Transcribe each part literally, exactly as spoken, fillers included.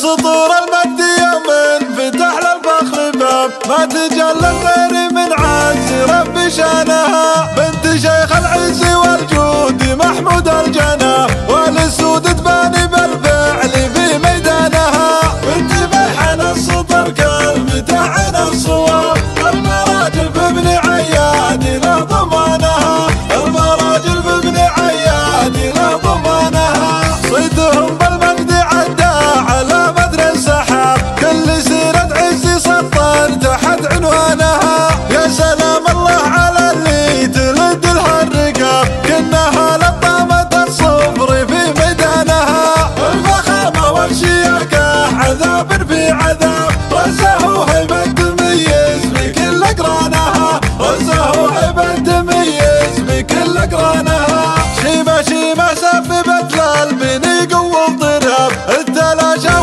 سطور المجد يوم فتح للفخر باب ما تجلى غير من عز رب شانها. بنت شيخ العز والجود محمود الجناه وللسود تباني بالفعل في ميدانها. بنت بيحن السطر كالمتاحن الصواب المراجل بابن عياد له ضمانها. المراجل بابن عياد له ضمانها. صيدهم بالمجد عدى على مدر السحاب كل سيرة عز سطر تحت عنوانها. يا سلام الله على اللي تلد لها الرقاب كأنها لطامة الصفر في ميدانها. الفخامة والشياكة عذاب في عذاب رزه وهبة تميز بكل أقرانها. رزه وهبة تميز بكل أقرانها. شيمة شيمة سببت للبني قوة اضطراب التلاشى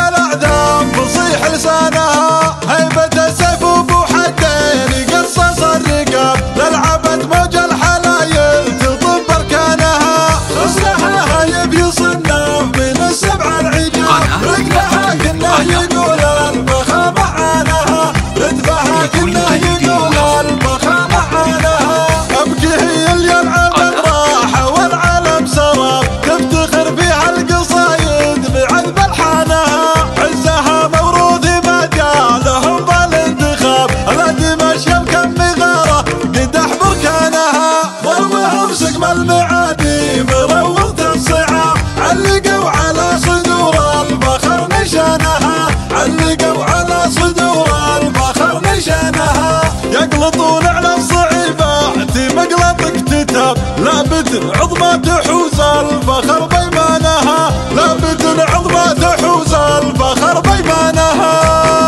وتلعثام فصيح لسانها. هيبة السيف وبو حدين قصص الرقاب للعبت موج الحلايل تطب اركانها. خصلها هايب يصنف من السبع العجاب ركبها كنه يقول الفخامة عانها. رتبها كنه يقول الفخامة عانها. ابكي هي اللي العالم راح والعالم سراب تفتخر فيها القصايد بعذب الحانها. عزها موروث ما جاء لهم بالانتخاب الادمشي الكم غاره قد احضر كانها. ضربهم سقم المعادي مروض الصعاب علقوا على صدور الفخر نشانها. علقوا على صدور الفخر نشانها. يقلطون على الصعيبات مقلط اكتتاب لابد عظمى تحوز الفخر بيمانها. لابد عظمى تحوز الفخر بيمانها.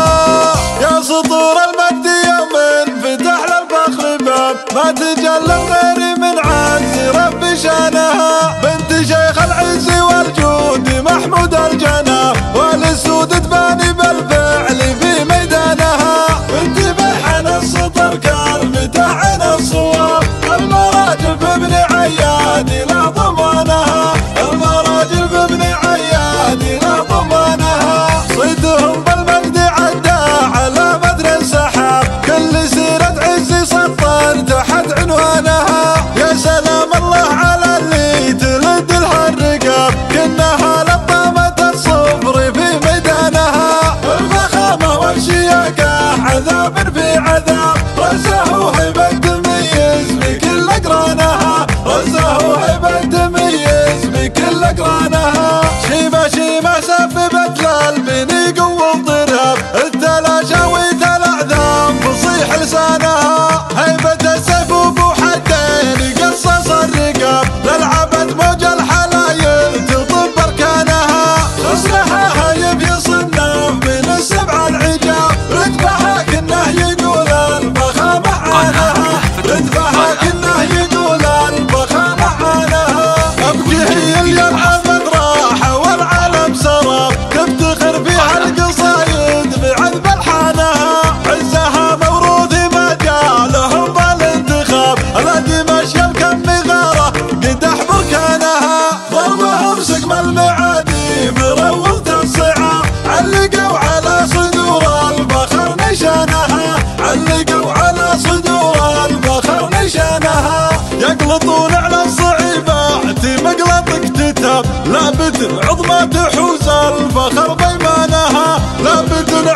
يا سطور المجد يوم فتح للفخر باب ما تجلى غير من عز رب شانها. بنت شيخ العز والجود محمود الجناه وللسود تباني بالفعل في ميدانها. بنت بيحن السطر كالمتاحن الصواب المراجل بابن عياد له ضمانها. المراجل بابن عياد له ضمانها. صيدهم بالمجد عدى على مدر السحاب كل سيرة عز سطر تحت عنوانها. يا سلام الله على اللي تلد لها الرقاب كأنها لطامة الصفر في ميدانها. الفخامة والشياكة عذاب في عذاب رزه وهبة تميز بكل أقرانها. رزه وهبة تميز بكل أقرانها. شيمة شيمة سببت للبني قوة اضطراب التلاشى وتلعثام فصيح لسانها. هيبة السيف وبو حدين قصص الرقاب للعبت موج الحلايل تطب اركانها. خصلها هايب يصنف من السبع العجاب رتبها كنه يقول الفخامة عانها. رتبها كنه يقول الفخامة عانها. ابكي هي اللي العمد راح والعالم سراب تفتخر فيها القصايد بعذب الحانها. عزها موروث ما جاء لهم بالانتخاب الادمشي الكم غاره قد احضر كانها. ضربهم سقم المعادي مروض الصعاب علقوا على صدور الفخر نشانها. علقوا على صدور الفخر نشانها. يقلطون على الصعيبات مقلط اكتتاب لابد عظمى تحوز الفخر بيمانها. لابد